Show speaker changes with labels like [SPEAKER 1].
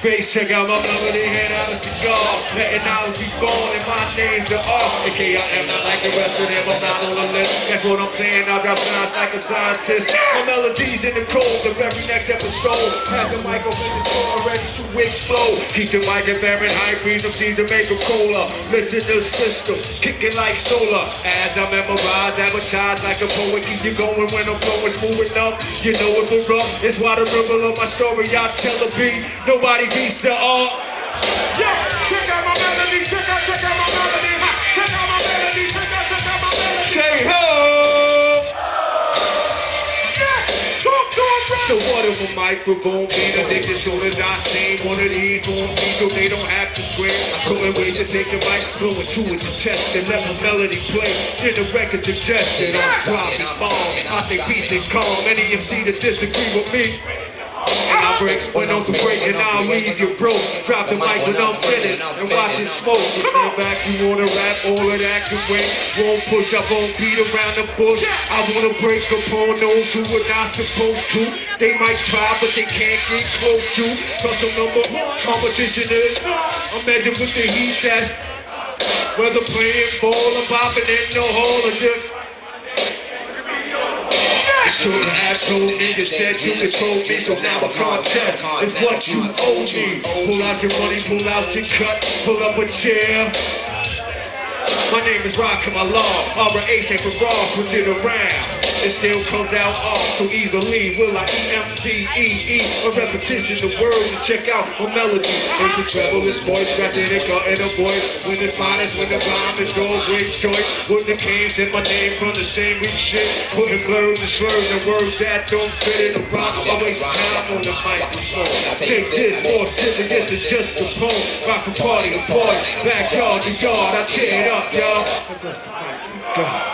[SPEAKER 1] space, check out my melody, hand out a cigar. Letting knowledge be born, and my name's the R. A.K.I. am not like the rest of them, I'm not on the list. That's what I'm saying, I got signs like a scientist. My melody's in the cold, the very next episode. Pass the mic over the store, ready to explode. Keep the mic at Fahrenheit, breathe them seeds and make them cola. Listen to the system, kicking like solar. As I memorize, advertise like a poet. Keep you going when I'm flowing, smooth enough. You know it will rough. It's why the river of my story I tell a beat. Nobody beats the art. Yeah, check out my melody, check out my melody. Check out my melody, check out my melody. Say ho! So what if a microphone being addicted as soon as I sing one of these movies so they don't have to scream? I couldn't wait to take the mic, blow it to it to test and let my melody play. Then the record suggested I'm dropping bombs. I say peace and calm. Any MC that disagree with me, and I break when I'm breaking, I'll leave you broke. Drop the mic when I'm finished and watch it smoke. Just stand back, you wanna rap, all of that can wait. Won't push, I won't beat around the bush. I wanna break upon those who are not supposed to. They might try, but they can't get close to. Cause the number one competition is I'm measured with the heat that's whether playing ball or popping in the hall or just shouldn't have told me that said you control me, so now a contest is what you owe me. Pull out your money, pull out your cut, pull up a chair. My name is Rakim, R.A. for raw, push it around. It still comes out off so easily. Will I E-M-C-E-E? A repetition of words to check out my melody. It's the treble, it's voice, scratching it, cutting a voice. When it's honest, when the rhyme is all great choice. When the king said my name from the same weak shit. Putting blurs and slurs and words that don't fit in the rhyme. I waste time on the microphone. Take this, more serious than just a poem. Rock the party, the boys, backyard, the yard. I tear it up, y'all. God.